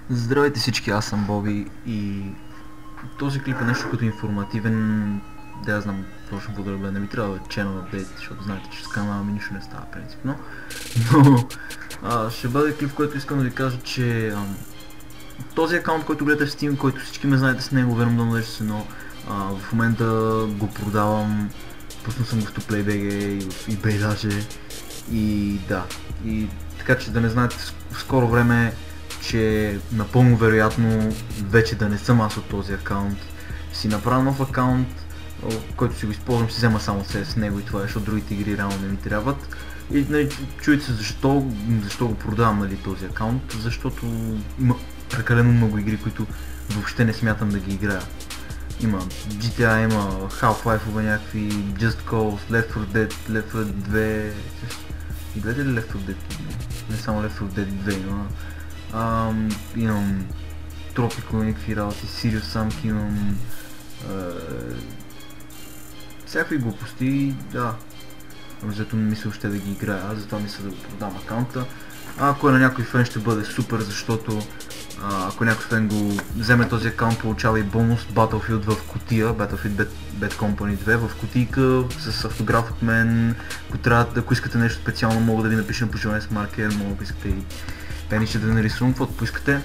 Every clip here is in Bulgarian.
Здравейте всички, аз съм Боби и този клип е нещо като информативен, да я знам точно какво да бъде, не ми трябва да е channel update, защото знаете, че с канала ми нищо не става принципно, но ще бъде клип, в който искам да ви кажа, че този акаунт, който гледате в Steam, който всички ме знаете с него, верно да надежда се, но в момента го продавам, пуснал съм го в ToPlayBG и в eBay даже и да, и така че да не знаете в скоро време, че напълно вероятно вече да не съм аз от този акаунт. Си направя нов акаунт, който си го използвам, си взема само себе с него и това е, защото другите игри реално не ми трябват. И нали, чуете се защо го продавам, нали, този акаунт, защото има прекалено много игри, които въобще не смятам да ги играя. Има GTA, има Half-Life, някакви Just Cause, Left 4 Dead, Left 4 Dead 2... И гледате ли Left 4 Dead? Не само Left 4 Dead 2, но имам Tropico, някакви работи, Serious Sam, имам всякакви глупости, да. Зато не мисля още да ги играя, затова мисля да го продам акаунта. Ако е на някой фен ще бъде супер, защото ако някой фен го вземе този акаунт, получава и бонус Battlefield в кутия, Battlefield Bad Company 2 в кутийка с автограф от мен. Ако искате нещо специално, мога да ви напиша пожелание с маркер, мога да искате и пенище да нарисувам, каквото поискате.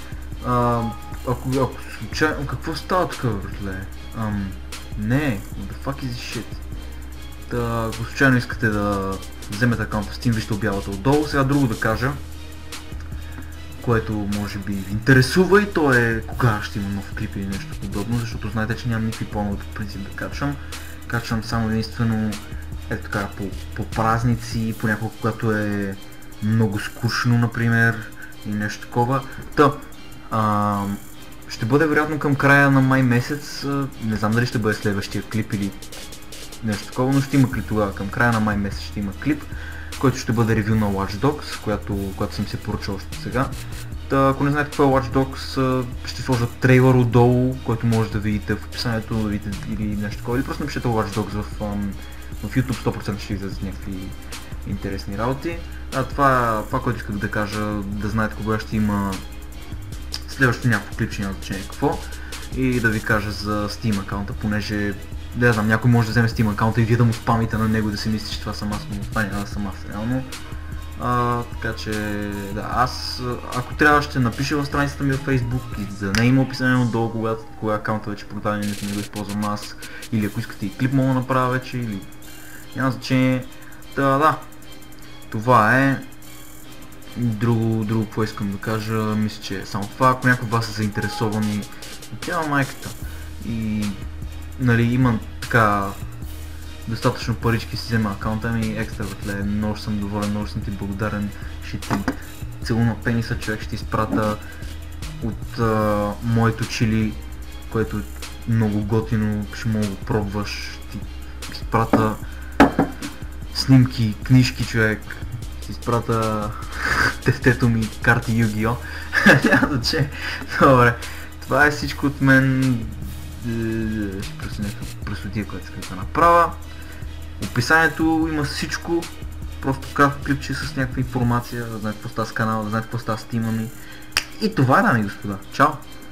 Ако случайно... Какво става тук, братле? Не, what the fuck is this shit? Ако случайно искате да вземете акаунт в Steam, вижте обявата отдолу. Сега друго да кажа, което може би ви интересува, и то е кога ще има нов клип или нещо подобно, защото знаете, че нямам никакви планове по принцип да качвам. Качвам само единствено ето така по празници, понякога когато е много скучно, например, и нещо такова. Ще бъде вероятно към края на май месец, не знам дали ще бъде следващия клип или нещо такова, но ще има клип тогава, към края на май месец ще има клип, който ще бъде ревю на Watch Dogs, която съм се поръчал още сега. Ако не знаете какво е Watch Dogs, ще сложа трейлър отдолу, който може да видите в описанието, да видите или нещо такова, или просто напишете Watch Dogs в YouTube, 100% ще излязат някакви интересни работи. Това, което исках да кажа, да знаете кога ще има следващото някакво клип, ще няма значение какво, и да ви кажа за Steam акаунта, понеже да знам, някой може да вземе Steam акаунта и вие да му спамите на него, да си мисли, че това съм аз, но това няма да съм аз реално. Така че да, аз ако трябва ще напиша в страницата ми в Facebook и за нея има описание отдолу, кога акаунта вече продаден и не го използвам аз, или ако искате и клип мога да направя вече, или няма значение. Да, това е. Друго какво искам да кажа, мисля, че е само това. Ако някой от вас е заинтересован, тя майката и нали имам така достатъчно парички, си взема акаунта ми, екстра братле, много съм доволен, много съм ти благодарен, ще ти целуна пениса, човек, ще ти изпрата от моето чили, което е много готино, ще мога да пробваш, ще ти изпрата снимки, книжки, човек, ще ти изпрата тефтето ми, карти Yu-Gi-Oh! Няма да че. Добре, това е всичко от мен. Ще просто някаква пресотия, която искам да направя. В описанието има всичко. Просто кратко клипче с някаква информация, да знаете какво става с канала, да знаете какво става с тима ми. И това е, дами и господа. Чао!